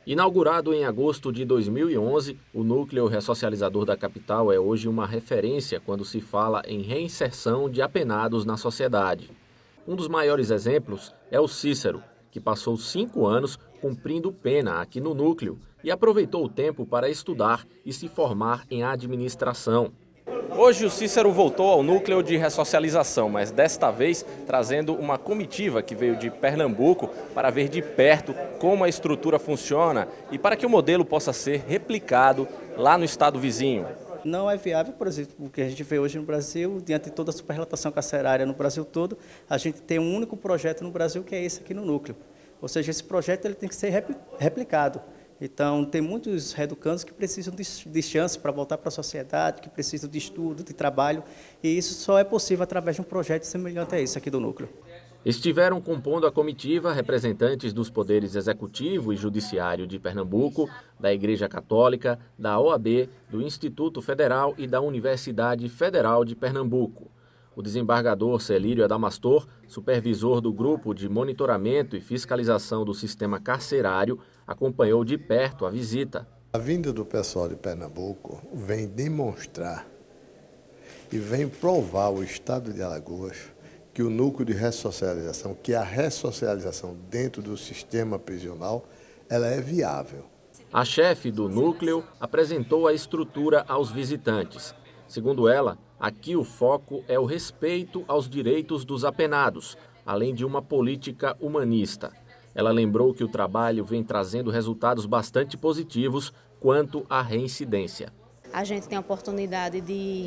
Inaugurado em agosto de 2011, o Núcleo Ressocializador da capital é hoje uma referência quando se fala em reinserção de apenados na sociedade. Um dos maiores exemplos é o Cícero, que passou 5 anos cumprindo pena aqui no núcleo e aproveitou o tempo para estudar e se formar em administração. Hoje o Cícero voltou ao núcleo de ressocialização, mas desta vez trazendo uma comitiva que veio de Pernambuco para ver de perto como a estrutura funciona e para que o modelo possa ser replicado lá no estado vizinho. Não é viável, por exemplo, o que a gente vê hoje no Brasil, diante de toda a superlotação carcerária no Brasil todo, a gente tem um único projeto no Brasil que é esse aqui no núcleo. Ou seja, esse projeto ele tem que ser replicado. Então, tem muitos reeducandos que precisam de chance para voltar para a sociedade, que precisam de estudo, de trabalho, e isso só é possível através de um projeto semelhante a esse aqui do núcleo. Estiveram compondo a comitiva representantes dos poderes executivo e judiciário de Pernambuco, da Igreja Católica, da OAB, do Instituto Federal e da Universidade Federal de Pernambuco. O desembargador Celírio Adamastor, supervisor do Grupo de Monitoramento e Fiscalização do Sistema Carcerário, acompanhou de perto a visita. A vinda do pessoal de Pernambuco vem demonstrar e vem provar ao Estado de Alagoas que o núcleo de ressocialização, que a ressocialização dentro do sistema prisional, ela é viável. A chefe do núcleo apresentou a estrutura aos visitantes. Segundo ela, aqui o foco é o respeito aos direitos dos apenados, além de uma política humanista. Ela lembrou que o trabalho vem trazendo resultados bastante positivos quanto à reincidência. A gente tem a oportunidade de,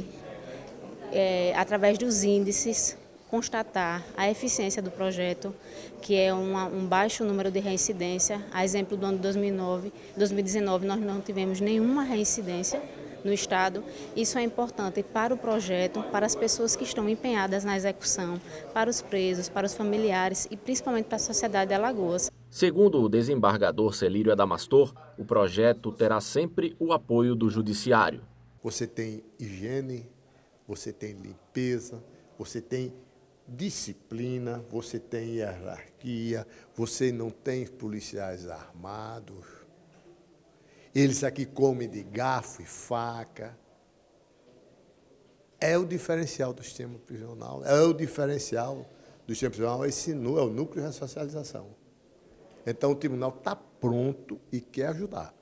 através dos índices, constatar a eficiência do projeto, que é um baixo número de reincidência. A exemplo do ano de 2019, nós não tivemos nenhuma reincidência no Estado. Isso é importante para o projeto, para as pessoas que estão empenhadas na execução, para os presos, para os familiares e principalmente para a sociedade de Alagoas. Segundo o desembargador Celírio Adamastor, o projeto terá sempre o apoio do Judiciário. Você tem higiene, você tem limpeza, você tem disciplina, você tem hierarquia, você não tem policiais armados. Eles aqui comem de garfo e faca. É o diferencial do sistema prisional, é o diferencial do sistema prisional, é o núcleo de ressocialização. Então o tribunal está pronto e quer ajudar.